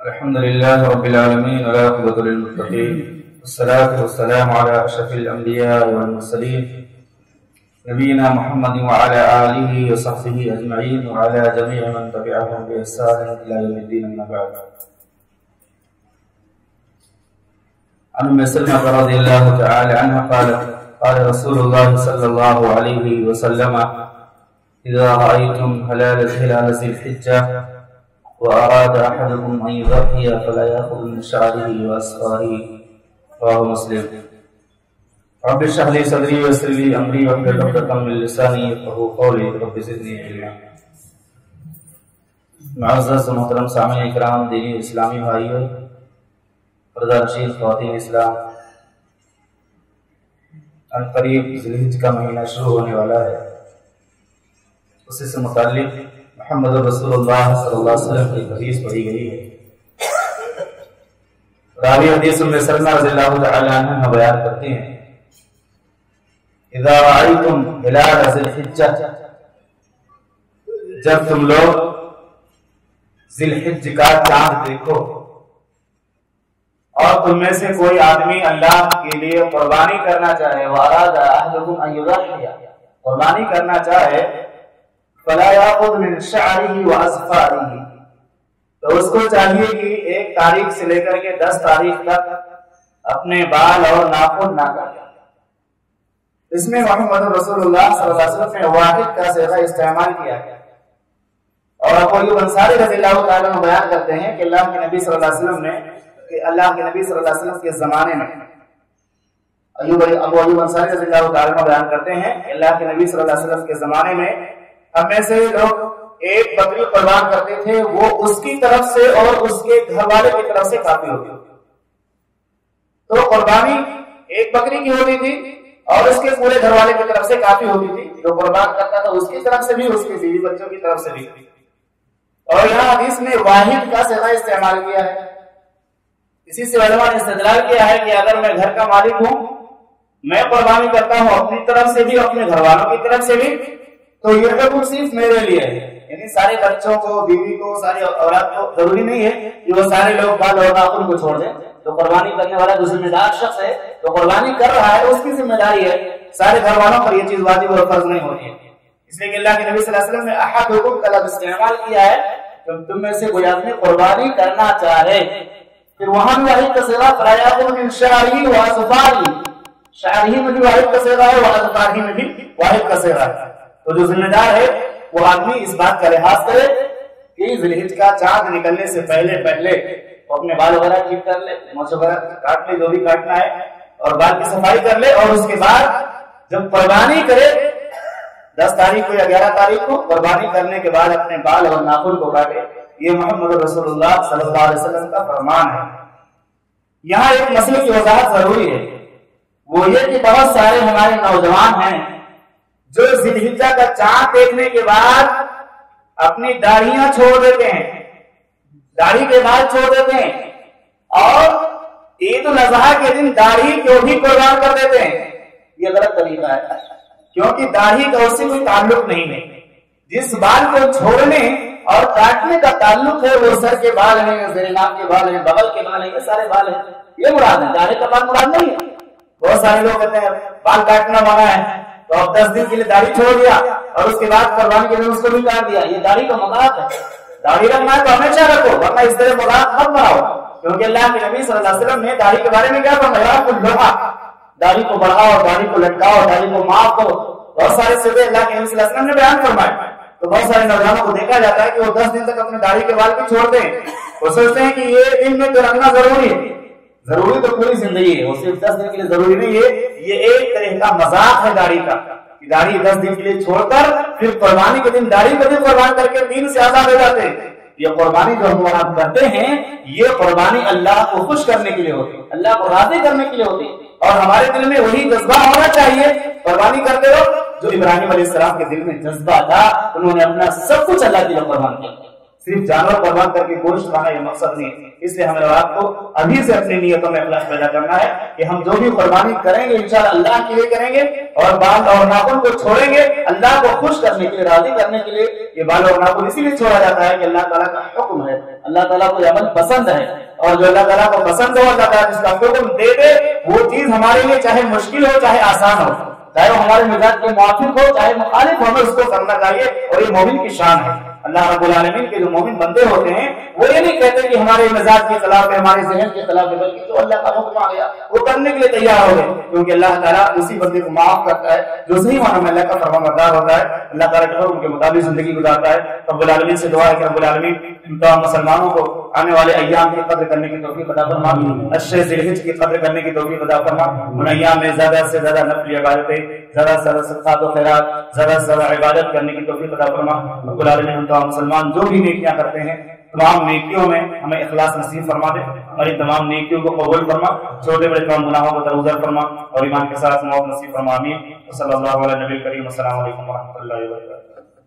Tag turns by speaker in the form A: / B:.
A: الحمد لله رب العالمين والعاقبة للمتقين والصلاة والسلام على أشرف الأنبياء والمرسلين نبينا محمد وعلى آله وصحبه أجمعين وعلى جميع من تبعهم بإحسان إلى يوم الدين أما بعد. عن أم سلمة رضي الله تعالى عنها قالت قال رسول الله صلى الله عليه وسلم إذا رأيتم هلال ذي الحجة وأراد أحدكم أن يضحي فلا يأخذ من شعره وأصفاره. رواه مسلم. رب اشرح لي صدري ويسر لي أمري واحلل عقدة من لساني يفقهوا قولي رب زدني علما. معزز و محترم سامعین کرام، دینی اسلامی بھائیوں، پردہ نشین خواتین اسلام، عنقریب ذوالحجہ کا مہینہ شروع ہونے والا ہے. اسی سے متعلق محمد رسول اللہ صلی اللہ علیہ وسلم کی حدیث پڑھی گئی ہے. راوی حدیث ام سلمہ رضی اللہ تعالی عنہ بیان کرتے ہیں اذا رأیتم ہلال ذی الحجہ، جب تم لوگ ذی الحجہ کا چاند دیکھو اور تم میں سے کوئی آدمی اللہ کے لیے قربانی کرنا چاہے، واراد احدکم ان یضحی، قربانی کرنا چاہے، فلا یاخذ من شعره واظفاره، تو اس کو چاہیے کہ 1 تاریخ سے لے کر کے 10 تاریخ تک اپنے بال اور ناخن نہ کاٹے. اس میں محمد رسول اللہ صلی اللہ علیہ وسلم نے واحد کا صیغہ استعمال کیا ہے. اور ابو ایوب انصاری رضی اللہ تعالیٰ عنہ بیان کرتے ہیں کہ اللہ کے نبی صلی اللہ علیہ وسلم نے اللہ کے نبی صلی اللہ علیہ وسلم کے زمانے میں ابو ایوب انصاری رضی اللہ تعالیٰ عنہ بیان کرتے ہیں کہ اللہ کے نبی صلی اللہ علیہ وسلم کے زمانے میں ہم میں سے لوگ 1 بکری قربان کرتے تھے، وہ اس کی طرف سے اور اس کے گھر والے کی طرف سے کافی ہوتی تھی. تو قربانی 1 بکری کی ہوتی تھی اور اس کے پورے گھر والے کی طرف سے کافی ہوتی تھی. جو قربان کرتا تھا اس کی طرف سے بھی، اس کے بیوی بچوں کی طرف سے بھی. اور یہاں حدیث میں واحد کا صیغہ استعمال کیا ہے. اسی سے علماء نے استدلال کیا ہے کہ اگر میں گھر کا مالک ہوں، میں قربانی کرتا ہوں اپنی طرف سے بھی، اپنے گھر والوں کی طرف سے بھی، تو یہ حکم صرف میرے لیے ہے. یعنی سارے بچوں کو، بیوی کو، سارے اولاد کو ضروری نہیں ہے کہ وہ سارے لوگ بال اور ناخن کو چھوڑ دیں. تو قربانی کرنے والا جو ذمہ دار شخص ہے، تو قربانی کر رہا ہے، اس کی ذمہ داری ہے. سارے گھر والوں پر یہ چیز واجب اور فرض نہیں ہوتی ہے. اس لیے کہ اللہ کے نبی صلی اللہ علیہ وسلم نے احدکم کا لفظ استعمال کیا ہے. تم میں سے کوئی آدمی قربانی کرنا چاہے، پھر وہاں بھی واحد کا صیغہ فلا یاخذ من شعره واظفاره، شعره میں بھی واحد کا صیغہ ہے، واظفاره میں بھی واحد کا صیغہ ہے. تو جو ذمہ دار ہے وہ آدمی اس بات کا لحاظ کرے کہ ذوالحجہ کا چاند نکلنے سے پہلے وہ اپنے بال وغیرہ ٹھیک کر لے، مونچھ وغیرہ کاٹ لے، جو بھی کاٹنا ہے، اور بال کی صفائی کر لے. اور اس کے بعد جب قربانی کرے 10 تاریخ کو یا 11 تاریخ کو، قربانی کرنے کے بعد اپنے بال اور ناخن کو کاٹے. یہ محمد رسول اللہ صلی اللہ علیہ وسلم کا فرمان ہے. یہاں ایک مسئلے کی وضاحت ضروری ہے، وہ یہ کہ بہت سارے ہمارے نوجوان ہیں جو ذوالحجہ کا چاند دیکھنے کے بعد اپنی داڑھیاں چھوڑ دیتے ہیں، داڑھی کے بال چھوڑ دیتے ہیں، اور عید الاضحیٰ کے دن داڑھی کو بھی قربان کر دیتے ہیں. یہ غلط طریقہ ہے، کیونکہ داڑھی کا اس سے کوئی تعلق نہیں ہے. جس بال کو چھوڑنے اور کاٹنے کا تعلق ہے وہ سر کے بال ہیں، زیر ناک کے بال ہیں، بغل کے بال ہیں، یہ سارے بال ہیں، یہ مراد ہے. داڑھی کا بال مراد نہیں ہے. بہت سارے لوگ کہتے ہیں بال کاٹنا منع ہے، تو اب 10 دن کے لیے داڑھی چھوڑ دیا اور اس کے بعد قربانی کے دن اس کو بھی کاٹ دیا. یہ داڑھی کا مذاق ہے. داڑھی رکھنا ہے تو ہمیشہ رکھو، ورنہ اس طرح مذاق مت بناؤ. کیونکہ اللہ کے نبی صلی اللہ علیہ وسلم نے داڑھی کے بارے میں کیا فرمایا؟ داڑھی کو بڑھاؤ، داڑھی کو لٹکاؤ، داڑھی کو معاف کرو. بہت سارے صفے اللہ کے نبی صلی اللہ علیہ وسلم نے بیان فرمائے. تو بہت سارے نوجوانوں کو دیکھا جاتا ہے کہ وہ 10 دن تک اپنے داڑھی کے بال بھی چھوڑتے ہیں. وہ سوچتے ہیں کہ یہ دن میں تو رکھنا ضروری ہے. ضروری تو پوری زندگی ہے، وہ صرف 10 دن کے لیے ضروری نہیں ہے. یہ ایک طرح کا مذاق ہے داڑھی کا. داڑھی 10 دن کے لیے چھوڑ کر پھر قربانی کے دن داڑھی کو بھی قربان کر کے دین سے آزاد ہو جاتے ہیں. یہ قربانی جو ہم آپ کرتے ہیں، یہ قربانی اللہ کو خوش کرنے کے لیے ہوتی ہے، اللہ کو راضی کرنے کے لیے ہوتی ہے. اور ہمارے دل میں وہی جذبہ ہونا چاہیے قربانی کرتے وقت جو ابراہیم علیہ السلام کے دل میں جذبہ تھا. انہوں نے اپنا سب کچھ اللہ کے لیے قربان کیا، صرف جانور قربان کر کے گوشت کھانا یہ مقصد نہیں ہے. اس لیے ہمیں آپ کو ابھی سے اپنی نیتوں میں اخلاص پیدا کرنا ہے کہ ہم جو بھی قربانی کریں گے انشاءاللہ اللہ کے لیے کریں گے, اور بال اور ناخن کو چھوڑیں گے اللہ کو خوش کرنے کے لیے, راضی کرنے کے لیے. یہ بال اور ناخن اسی لیے چھوڑا جاتا ہے کہ اللہ تعالیٰ کا حکم ہے, اللہ تعالیٰ کو یہ عمل پسند ہے, اور جو اللہ تعالیٰ کو پسند ہو, اللہ تعالیٰ جس کا حکم دے دے وہ چیز ہمارے لیے چاہے مشکل ہو چاہے آسان ہو, چاہے وہ ہمارے مزاج کے موافق ہو چاہے مخالف ہو, ہمیں اس کو کرنا چاہیے. اور یہ مومن کی شان ہے. اللہ رب العالمین کے جو مومن بندے ہوتے ہیں وہ یہ نہیں کہتے کہ ہمارے مزاج کے خلاف ہے, ہمارے ذہن کے خلاف ہے, بلکہ جو اللہ کا حکم آ گیا وہ کرنے کے لیے تیار ہو گئے, کیونکہ اللہ تعالیٰ اسی بندے کو معاف کرتا ہے جو صحیح معنوں میں اللہ کا فرمانبردار ہوتا ہے, اللہ تعالیٰ کے حکم کے مطابق زندگی گزارتا ہے. رب العالمین سے دعا ہے کہ رب العالمین تمام مسلمانوں کو آنے والے ایام کی قدر کرنے کی توفیق عطا فرما, عشر ذیلحج کی قدر کرنے کی توفیق عطا فرما. ان ایام میں زیادہ سے زیادہ نفلی عبادتیں, زیادہ سے زیادہ صدقات و خیرات, زیادہ سے زیادہ عبادت کرنے کی توفیق عطا فرما. رب العالمین ہم تمام مسلمان جو بھی نیکیاں کرتے ہیں تمام نیکیوں میں ہمیں اخلاص نصیب فرما دے, ہماری تمام نیکیوں کو قبول فرما, چھوٹے بڑے تمام گناہوں کو درگزر فرما, اور ایمان کے ساتھ موت نصیب فرما. آمین. صلی اللہ علیہ نبی کریم. السلام علیکم ورحمۃ اللہ وبرکاتہ.